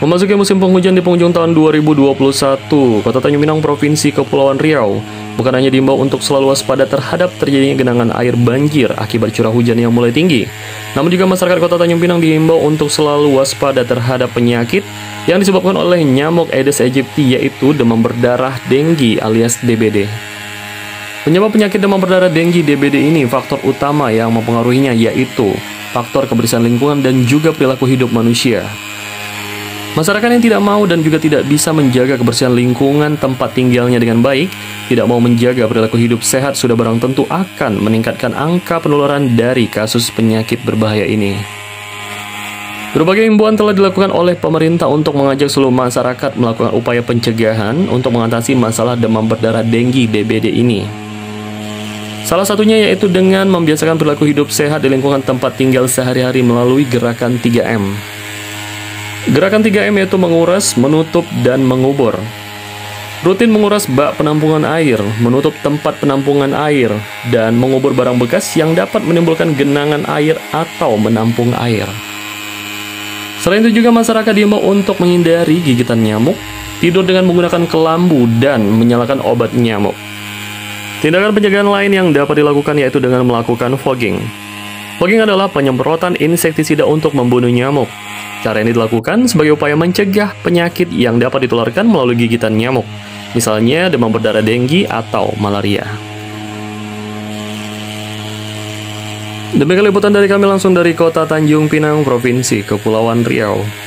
Memasuki musim penghujan di penghujung tahun 2021, Kota Tanjung Pinang, Provinsi Kepulauan Riau, bukan hanya diimbau untuk selalu waspada terhadap terjadinya genangan air banjir akibat curah hujan yang mulai tinggi, namun juga masyarakat Kota Tanjung Pinang diimbau untuk selalu waspada terhadap penyakit yang disebabkan oleh nyamuk Aedes aegypti, yaitu demam berdarah Denggi alias DBD. Penyebab penyakit demam berdarah Denggi DBD ini, faktor utama yang mempengaruhinya yaitu faktor kebersihan lingkungan dan juga perilaku hidup manusia. Masyarakat yang tidak mau dan juga tidak bisa menjaga kebersihan lingkungan tempat tinggalnya dengan baik, tidak mau menjaga perilaku hidup sehat, sudah barang tentu akan meningkatkan angka penularan dari kasus penyakit berbahaya ini. Berbagai himbauan telah dilakukan oleh pemerintah untuk mengajak seluruh masyarakat melakukan upaya pencegahan untuk mengatasi masalah demam berdarah Denggi DBD ini. Salah satunya yaitu dengan membiasakan perilaku hidup sehat di lingkungan tempat tinggal sehari-hari melalui gerakan 3M. Gerakan 3M yaitu menguras, menutup, dan mengubur. Rutin menguras bak penampungan air, menutup tempat penampungan air, dan mengubur barang bekas yang dapat menimbulkan genangan air atau menampung air. Selain itu juga masyarakat diimbau untuk menghindari gigitan nyamuk, tidur dengan menggunakan kelambu, dan menyalakan obat nyamuk. Tindakan pencegahan lain yang dapat dilakukan yaitu dengan melakukan fogging. Fogging adalah penyemprotan insektisida untuk membunuh nyamuk. Cara ini dilakukan sebagai upaya mencegah penyakit yang dapat ditularkan melalui gigitan nyamuk, misalnya demam berdarah Denggi atau malaria. Demikian liputan dari kami langsung dari Kota Tanjung Pinang, Provinsi Kepulauan Riau.